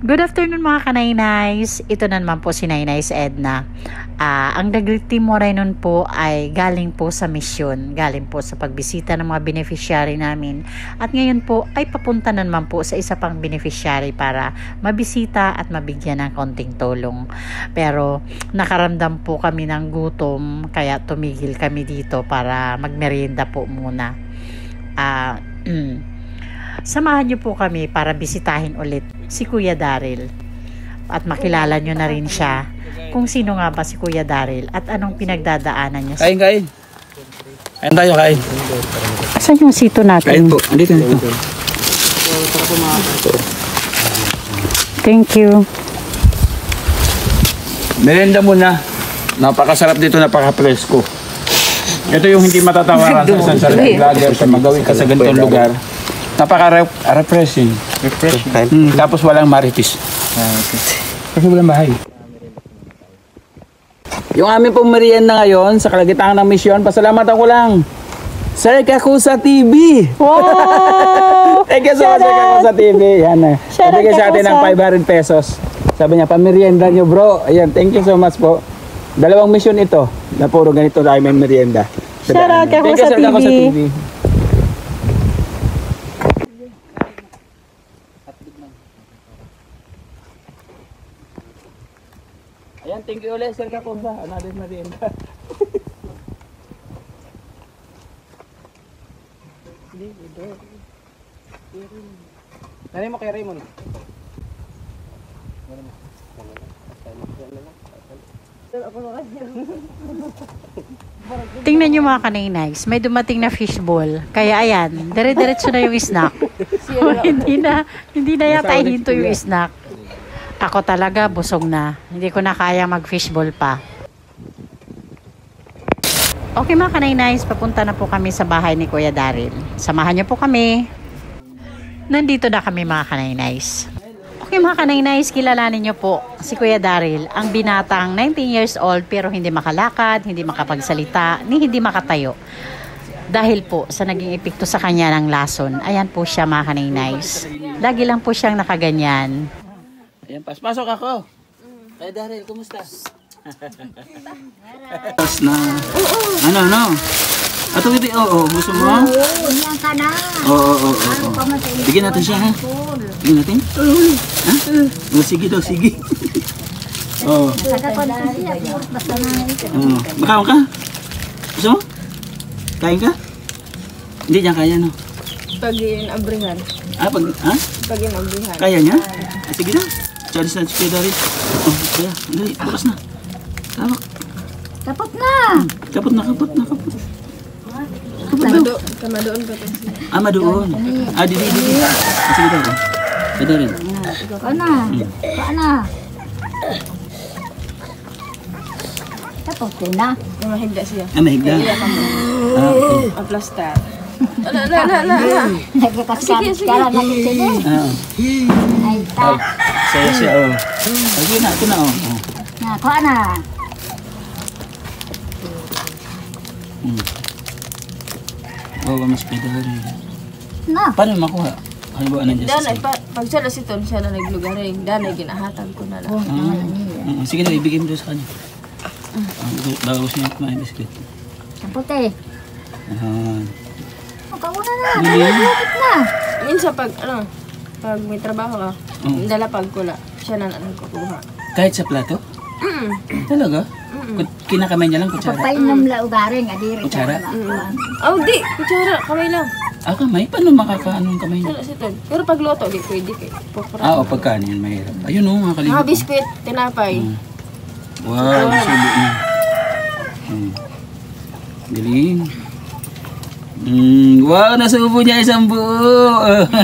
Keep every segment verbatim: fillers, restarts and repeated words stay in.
Good afternoon mga kanaynays. Ito na naman po si Nainays Edna. Uh, ang nag-team Moray nun po ay galing po sa misyon. Galing po sa pagbisita ng mga beneficiary namin. At ngayon po ay papunta na naman po sa isa pang beneficiary para mabisita at mabigyan ng konting tulong. Pero nakaramdam po kami ng gutom kaya tumigil kami dito para magmerienda po muna. Ah... Uh, Samahan niyo po kami para bisitahin ulit si Kuya Daryl at makilala niyo na rin siya kung sino nga ba si Kuya Daryl at anong pinagdadaanan niya. Kain, kain. Kain tayo, kain. Saan yung sito natin? Kain po. Andito, andito. Thank you. Merenda muna. Napakasarap dito, napaka-presko. Ito yung hindi matatawaran sa isang sarili vlogger sa magawin ka sa ganitong lugar. Napaka-refreshing. Refreshing. Hmm, tapos walang maritis. Ah, okay. Kasi walang bahay. Yung aming pong merienda ngayon sa kalagitnaan ng misyon, pasalamatan ko lang Sir Kakusa T V. Wow! Thank you so much, Sir Kakusa T V. Yan na. Ibigay sa atin ng five hundred pesos. Sabi niya, pamerienda nyo bro. Ayan, thank you so much po. Dalawang misyon ito na puro ganito tayo may merienda. Shout out Kakusa T V. Ayan, thank you ulit, Sir Kakusa. Another merienda. Nari mo kay Raymond. Tingnan nyo mga kanaynays, may dumating na fishball. Kaya ayan, dire-diretso na yung snack. Oh, hindi na, hindi na yata ihinto yung snack. Ako talaga, busog na. Hindi ko na kaya mag-fishball pa. Okay mga kanaynays, papunta na po kami sa bahay ni Kuya Daryl. Samahan niyo po kami. Nandito na kami mga kanaynays. Okay mga kanaynays, kilalanin niyo po si Kuya Daryl, ang binatang nineteen years old pero hindi makalakad, hindi makapagsalita, ni hindi makatayo. Dahil po sa naging epekto sa kanya ng lason, ayan po siya mga kanaynays. Lagi lang po siyang nakaganyan. Ayan, pas pasok ako. Kuya Daryl, kumusta? Pas na. Ano, ano? Ato bibi, oo, gusto mo? Oo, yan ka na. Oo, oo, oo. Bigyan natin siya, ha? Bigyan natin? Ha? O, sige daw, sige. Oo. Oo. Bakaw ka? Gusto mo? Kain ka? Hindi niya kaya, no? Pag-inabrihan. Ah, pag, ha? Pag-inabrihan. Kaya niya? Ah, sige daw. Charis na si Kuya Daryl. Oh, kaya. Dali, bukas na. Tawak. Kapot na. Kapot na, kapot na, kapot. Kamado, kamadoon ba ito? Ah, madoon. Ah, dili, dili. Ah, sige daw. Kuya Daryl. Ikaw na. Ikaw na. Kapot na. Yung mahigda siya. Ah, mahigda. Ah, okay. Ang plastar. Ala, ala, ala, ala. Nagkakaskara na kita niya. Ah, Ay, ta. saya siya, oh. Sige na, ito na, oh. Oh. Na, kuha na. Hmm. Oh, mas Kuya Daryl. Na. Paano makuha? Ano ba nandiyan sa Danay, sa'yo? pa, pag siya lasiton, siya na naglugaring. Danay, ginahatan ko na lang. Ah, sige na, ibigay mo doon sa kanya. Ah, bago siya kumain biskuit. Kapot eh. Ah. Magkauna na. Dili. Kapot na. Minsan pag, ano, pag may trabaho ka, Mm. dala pag kula, siya na nagkukuha. Kahit sa plato? Mm. Talaga? Kut- Kinakamay niya lang kutsara. Pagpainom la ugaring. Adiri. Kutsara? Oh, di! Kutsara, kamay lang. Ah, kamay? Paano makakaano yung kamay Siya niya? lasiton. Pero pag loto, di pwede kay. Pupura. Ah, o pagkanin, mahirap. Ayun o, mga kalimut. Mga biskwit, tinapay. Mm. Wow, subo niya. Hmm. Galing. Mm, wow, nasubo niya isang buo.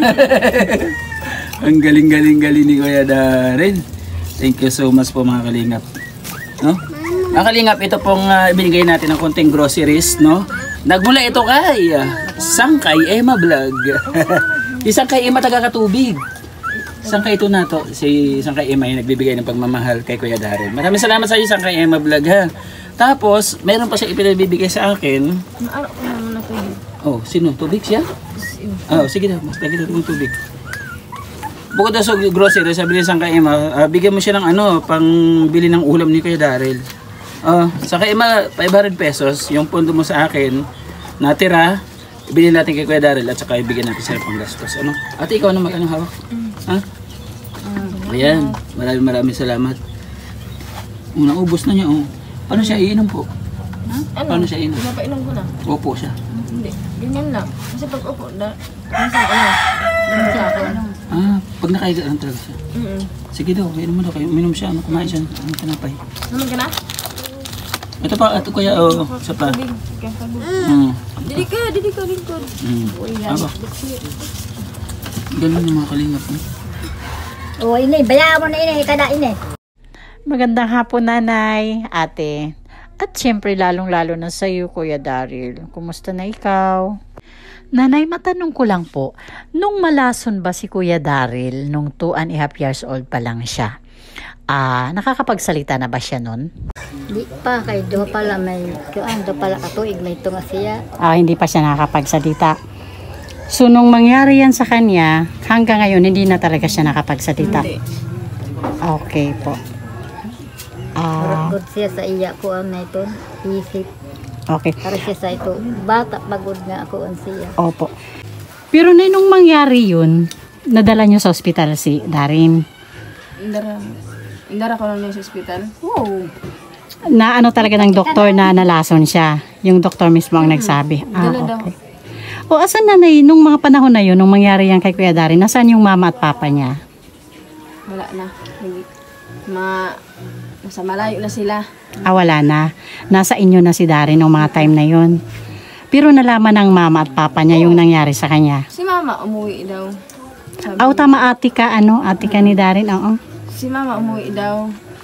Ang galing-galing-galing ni Kuya Daryl. Thank you so much po mga kalingap. No? Mga kalingap, ito pong uh, ibinigay natin ng konting groceries, no? Nagmula ito kay uh, Sangkay Emma Vlog. Si Sangkay Emma taga-Katubig. Sangkay ito na to. Si Sangkay Emma yung nagbibigay ng pagmamahal kay Kuya Daryl. Maraming salamat sa iyo, Sangkay Emma Vlog, ha? Tapos, meron pa siya ipinabibigay sa akin. Maano ko naman na tubig. Oh, sino? Tubig siya? Oh, sige na. Mas lagi natin ng tubig. bukod daw sa grocery, sabi niya sa kay Emma, ah, bigyan mo siya ng ano, pang bili ng ulam ni Kuya Daryl. Ah, sa kay Emma, five hundred pesos, yung pondo mo sa akin, natira, ibigyan natin kay Kuya Daryl at saka ibigyan natin siya ng panggastos. Ano? Ate, ikaw na mag-ano hawak? Ha? Ayan, maraming maraming salamat. Una, ubos na niya, oh. Paano siya iinom po? Ano? Paano siya iinom? Pinapainom ko na. Opo siya. Hindi. Ganyan lang. Kasi pag upo, na, minsan ano, ganyan sa akin. Ah, pag nakahiga lang talaga siya. Mm-mm. Sige daw, inom mo daw kayo. Uminom siya, ano, kumain siya. Ano, tinapay. Naman ka na? Ito pa, ito kuya, oh, isa pa. Tubig. Kaya ka doon. Hmm. Dili ka, dili ka, lingkod. Hmm. Uy, yan. Aba, ganun yung mga kalingap mo. O, ini, bayaan mo na ini, kada ini. Magandang hapon, nanay, ate. At syempre, lalong-lalo na sa iyo, Kuya Daryl. Kumusta na ikaw? Nanay, matanong ko lang po, nung malason ba si Kuya Daryl nung two and a half years old pa lang siya? Ah, nakakapagsalita na ba siya nun? Di pa, kay do pala may, kuan, do pala katuig, may tunga siya. Ah, hindi pa siya nakakapagsalita. So, nung mangyari yan sa kanya, hanggang ngayon, hindi na talaga siya nakapagsalita. Hindi. Okay po. Ah, Good siya sa iya ko ang na ito, isip. okay. Para siya sa ito, bata, pagod nga ako ang siya. Opo. Pero na nung mangyari yun, nadala niyo sa ospital si Darin. Indara. Indara ko lang sa ospital. Wow. Na ano talaga ng doktor na nalason siya. Yung doktor mismo ang nagsabi. Ah, Dala daw. okay. O asan na nung mga panahon na yun, nung mangyari yan kay Kuya Darin, nasaan yung mama at papa niya? Wala na. Hindi. Ma... Nasa malayo na sila. Ah, wala na. Nasa inyo na si Darin nung mga time na yun. Pero nalaman ng mama at papa niya yung nangyari sa kanya. Si mama umuwi daw. Sabi, Aw, tama ate ka, ano? Ate ka ni Darin, oo. si mama umuwi daw.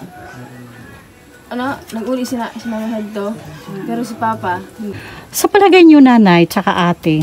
Ano, nag-uli sila si mama Hedto. Pero si papa, Sa palagay niyo, nanay, tsaka ate,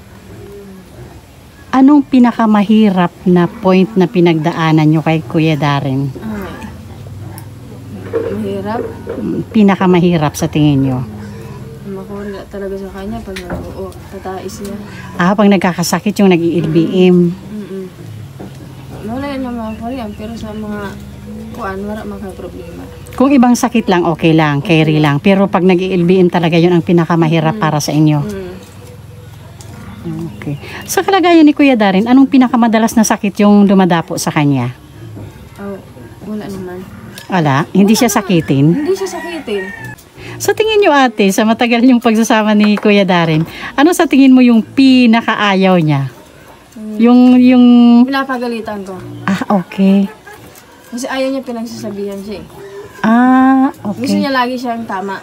anong pinakamahirap na point na pinagdaanan niyo kay Kuya Darin? ay, mahirap. Pinakamahirap sa tingin niyo? Makuha talaga sa kanya pag nag-oo, tatais niya. Ah, pag nagkakasakit yung nag-I L B M. Mm-mm. Wala yan yung mga Korean, pero sa mga kuan, wala mga problema. Kung ibang sakit lang, okay lang, carry lang. Pero pag nag-I L B M talaga yun ang pinakamahirap para sa inyo. Mm. Okay. Sa kalagayan ni Kuya Darin, anong pinakamadalas na sakit yung dumadapo sa kanya? Oh, wala naman. Wala? Hindi siya sakitin? Hindi siya sakitin. Sa tingin niyo ate, sa matagal yung pagsasama ni Kuya Darin, ano sa tingin mo yung pinakaayaw niya? Yung, yung... Pinapagalitan ko. Ah, okay. Kasi ayaw niya pinagsasabihan siya eh. Ah, Gusto okay. niya lagi siyang tama.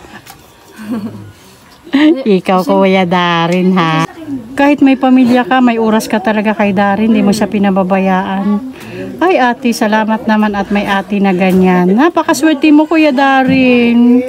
Ikaw, Kuya Darin, ha? Kahit may pamilya ka, may oras ka talaga kay Darin, hindi mo siya pinababayaan. Ay, ate, salamat naman at may ate na ganyan. Napakaswerte mo, Kuya Darin.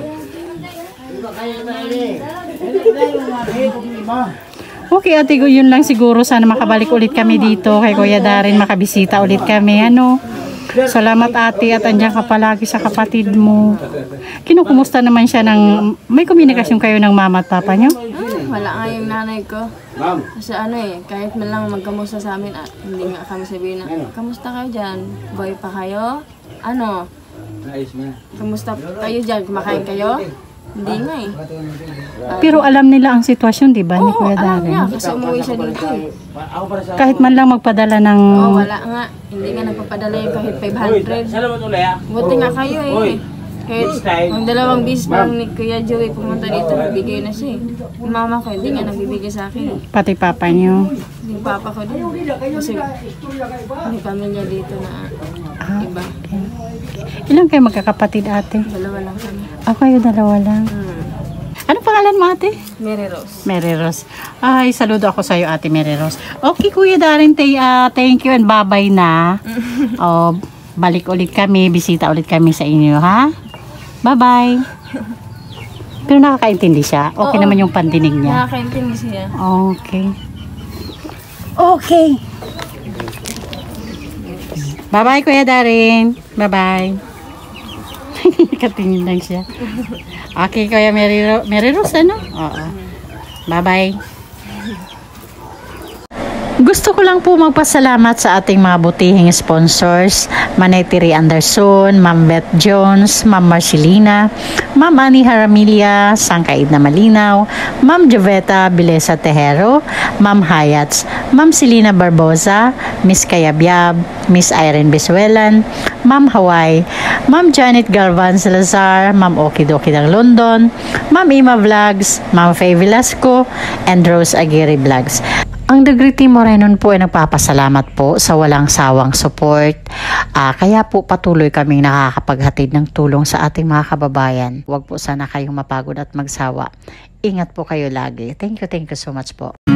Okay, ate, yun lang siguro. Sana makabalik ulit kami dito kay Kuya Darin, makabisita ulit kami. Ano? Salamat ate at andyan ka palagi sa kapatid mo. Kinukumusta naman siya ng... May komunikasyon kayo ng mama at papa niyo? Ah, wala nga yung nanay ko. Kasi ano eh, kahit man lang magkamusta sa amin, ah, hindi nga kami sabihin na, kamusta kayo dyan? Boy pa kayo? Ano? Kamusta kayo dyan? Kumakain kayo? Hindi nga eh. Pero alam nila ang sitwasyon, di ba, ni Oo, Kuya alam niya. Darin? Kasi umuwi siya dito eh. Kahit man lang magpadala ng... Oo, wala nga. Hindi nga nagpapadala yung kahit five hundred. Buti nga kayo eh. Kahit ang dalawang bis pa lang ni Kuya Joey pumunta dito, nagbigay na siya eh. Yung mama ko, hindi nga nagbibigay sa akin eh. Pati papa niyo. Yung papa ko din. Kasi may pamilya dito na iba. Ilan kayo magkakapatid, ate? Dalawa lang kami. Ako kayo dalawa lang. Hmm. Ano pangalan mo, ate? Mary Rose. Mary Rose. Ay, saludo ako sa'yo, ate Mary Rose. Okay, Kuya Darin, tay, uh, thank you and bye-bye na. Oh, balik ulit kami, bisita ulit kami sa inyo, ha? Bye-bye. Pero nakakaintindi siya. Okay Oo. naman yung pandinig niya. Nakakaintindi siya. Okay. Okay. Bye-bye, Kuya Darin. Bye-bye. Nakatingin lang siya. Okay, Kuya Mary, Ro Mary Rose, ano? Oo. Bye-bye. Gusto ko lang po magpasalamat sa ating mga butihing sponsors, Manay Tiri Anderson, Ma'am Beth Jones, Ma'am Marcelina, Ma'am Annie Haramilia, Sangkaid na Malinaw, Ma'am Joveta Bilesa Tejero, Ma'am Hayats, Ma'am Selina Barbosa, Miss Kayabyab, Miss Irene Bisuelan, Ma'am Hawaii, Ma'am Janet Galvan Salazar, Ma'am Okidoki ng London, Ma'am Ima Vlogs, Ma'am Faye Velasco, and Rose Aguirre Vlogs. Ang Dagriti Morenon po ay nagpapasalamat po sa walang sawang support. Uh, kaya po patuloy kaming nakakapaghatid ng tulong sa ating mga kababayan. Huwag po sana kayong mapagod at magsawa. Ingat po kayo lagi. Thank you, thank you so much po.